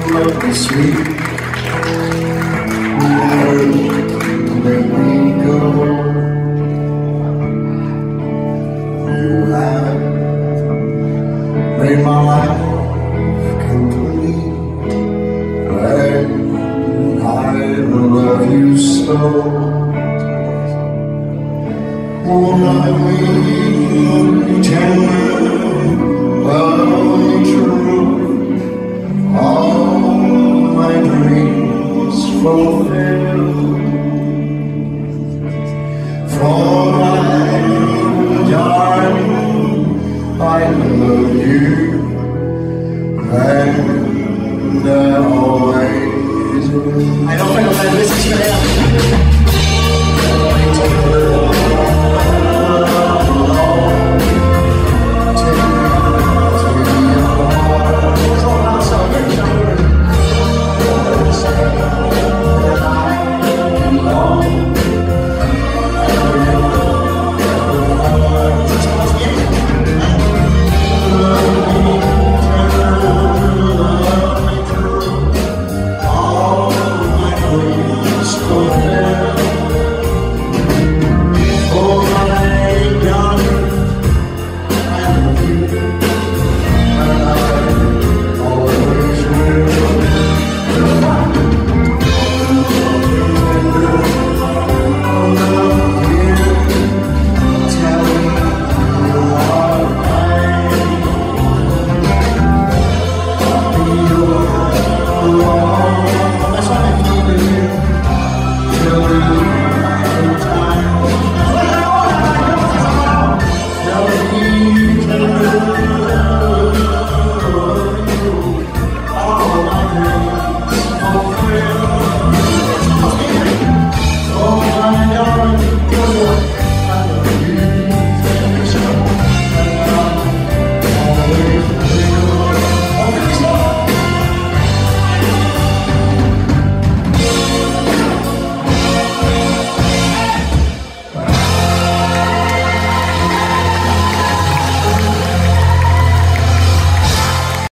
Let me sweet, never let me go. You have made my life complete, and I love you so. Won't let me tell the truth, all my dreams fulfilled.